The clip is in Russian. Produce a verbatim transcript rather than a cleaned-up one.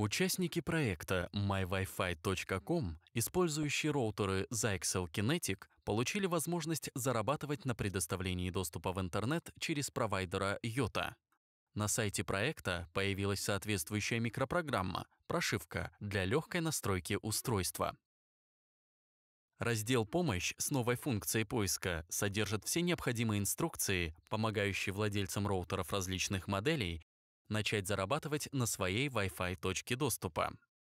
Участники проекта май вай фай точка ком, использующие роутеры Zyxel Kinetic, получили возможность зарабатывать на предоставлении доступа в интернет через провайдера йота. На сайте проекта появилась соответствующая микропрограмма «Прошивка» для легкой настройки устройства. Раздел «Помощь» с новой функцией поиска содержит все необходимые инструкции, помогающие владельцам роутеров различных моделей начать зарабатывать на своей Wi-Fi точке доступа.